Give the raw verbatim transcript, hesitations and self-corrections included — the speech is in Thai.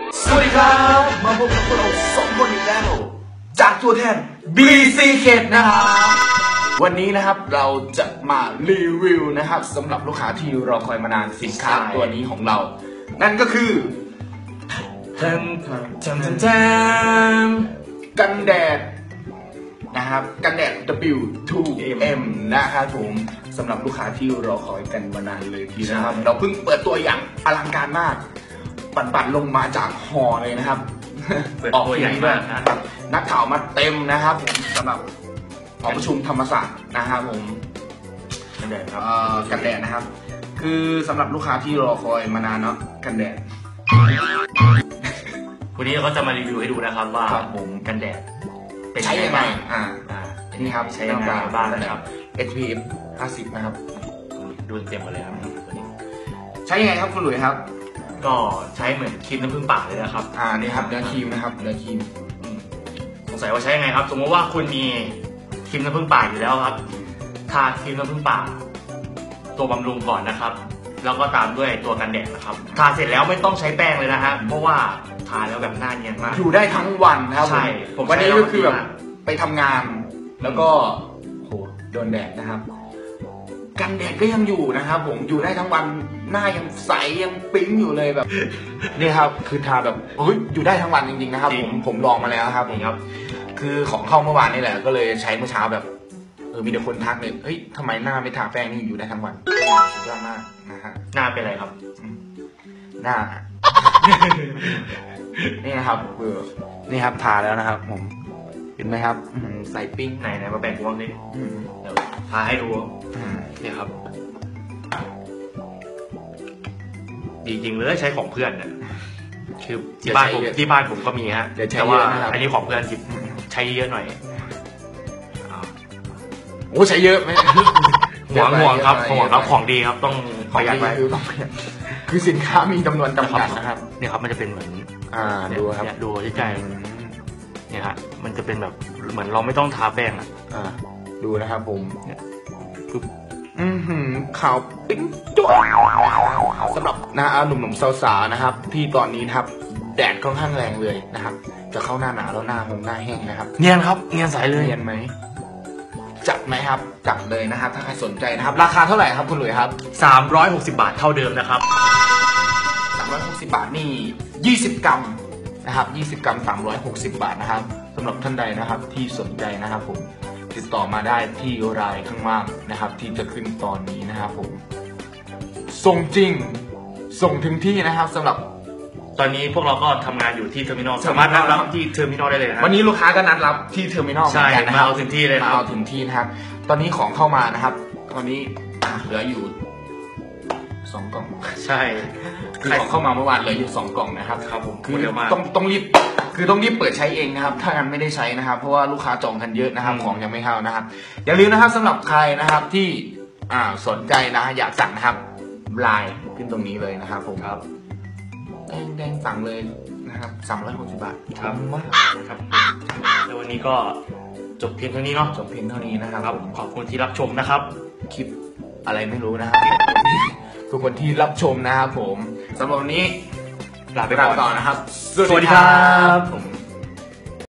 สวัสดีครับมาพบกับพวกเราสองคนอีกแล้วจากตัวแทน บี ซี เค นะครับวันนี้นะครับเราจะมารีวิวนะครับสำหรับลูกค้าที่รอคอยมานานสินค้าตัวนี้ของเรานั่นก็คือทันทันทันทันกันแดดนะครับกันแดด ดับเบิลยู ทู เอ็ม นะครับผมสำหรับลูกค้าที่รอคอยกันมานานเลยทีนะครับเราเพิ่งเปิดตัวอย่างอลังการมากปั่นๆลงมาจากหอเลยนะครับออกตัวใหญ่มากนะครับนักข่าวมาเต็มนะครับผมสำหรับหอประชุมธรรมศาสตร์นะครับผมกันแดดครับกันแดดนะครับคือสำหรับลูกค้าที่รอคอยมานานเนาะกันแดดวันนี้เราก็จะมารีวิวให้ดูนะครับว่าผมกันแดดใช้ยังไงอ่านี่ครับใช้ยังไงบ้างนะครับเอส พี เอฟ ห้าสิบนะครับดูเต็มหมดเลยครับใช้ยังไงครับคุณหลุยครับก็ใช้เหมือนครีมน้ำผึ้งป่าเลยนะครับอ่านี่ครับเนื้อครีมนะครับเนื้อครีมสงสัยว่าใช้ยังไงครับสมมติว่าคุณมีครีมน้ำผึ้งป่าอยู่แล้วครับทาครีมน้ำผึ้งป่าตัวบำรุงก่อนนะครับแล้วก็ตามด้วยตัวกันแดดนะครับทาเสร็จแล้วไม่ต้องใช้แป้งเลยนะฮะเพราะว่าทาแล้วแบบหน้าเนียนมากอยู่ได้ทั้งวันนะครับใช่ผมวันนี้ก็คือแบบไปทำงานแล้วก็โหโดนแดดนะครับกันแดดก็ยังอยู่นะครับผมอยู่ได้ทั้งวันหน้ายังใสยังปิ๊งอยู่เลยแบบนี่ครับคือทาแบบเฮ้ยอยู่ได้ทั้งวันจริงๆนะครับผมผมลองมาแล้วครับผมครับคือของเข้าเมื่อวานนี่แหละก็เลยใช้เมื่อเช้าแบบเออมีแต่คนทักเลยเฮ้ยทำไมหน้าไม่ทาแป้งนี่อยู่ได้ทั้งวันสุดยอดมากนะฮะหน้าเป็นไรครับหน้านี่นะครับเออนี่ครับทาแล้วนะครับผมเห็นไหมครับใส่ปิ้งไหนไหนมาแบ่งวงนี้เดี๋ยวทาให้ดูเนี่ยครับดีจริงเลยใช้ของเพื่อนเนี่ยคือที่บ้านผมที่บ้านผมก็มีฮะแต่ว่าอันนี้ของเพื่อนใช้เยอะหน่อยโอ้ใช้เยอะไหมห่วงห่วงครับห่วงครับของดีครับต้องประหยัดไว้ต้องประหยัดคือสินค้ามีจำนวนจำกัดนะครับเนี่ยครับมันจะเป็นเหมือนอ่าดูครับดูใกล้ๆเนี่ยฮะมันจะเป็นแบบเหมือนเราไม่ต้องทาแป้งอ่ะดูนะครับผมเนี่ยคืออือหือขาวปิ๊งจ๊วสำหรับนะหนุ่มๆสาวๆนะครับที่ตอนนี้นะครับแดดค่อนข้างแรงเลยนะครับจะเข้าหน้าหนาวแล้วหน้าหงหน้าแห้งนะครับเนียนครับเนียนใสเลยเนียนไหมจัดไหมครับจัดเลยนะครับถ้าใครสนใจนะครับราคาเท่าไหร่ครับคุณหลุยครับสามร้อยหกสิบบาทเท่าเดิมนะครับสามร้อยหกสิบบาทนี่ยี่สิบกรัมนะครับยี่สิบกรัมสามร้อยหกสิบบาทนะครับสำหรับท่านใดนะครับที่สนใจนะครับผมติดต่อมาได้ที่รายข้างล่างนะครับที่จะขึ้นตอนนี้นะครับผมส่งจริงส่งถึงที่นะครับสำหรับตอนนี้พวกเราก็ทำงานอยู่ที่เทอร์มินอลสามารถนัดรับที่เทอร์มินอลได้เลยนะวันนี้ลูกค้าก็นัดรับที่เทอร์มินอลใช่มาเอาถึงที่เลยมาเอาถึงที่นะครับตอนนี้ของเข้ามานะครับตอนนี้เหลืออยู่สองกล่องใช่คือของเข้ามาเมื่อวานเหลืออยู่สองกล่องนะครับครับผมคือต้องต้องรีบคือต้องรีบเปิดใช้เองนะครับถ้างั้นไม่ได้ใช้นะครับเพราะว่าลูกค้าจองกันเยอะนะครับของยังไม่เข้านะครับอย่าลืมนะครับสำหรับใครนะครับที่อ่าสนใจนะอยากสั่งนะครับไลน์ขึ้นตรงนี้เลยนะครับผมครับแดงแดงสั่งเลยนะครับสามร้อยหกสิบบาทครับมากครับแล้ววันนี้ก็จบเพียงเท่านี้เนาะจบเพียงเท่านี้นะครับขอบคุณที่รับชมนะครับคลิปอะไรไม่รู้นะครับทุกคนที่รับชมนะครับผมสำหรับวันนี้ลาไปก่อนนะครับสวัสดีครับ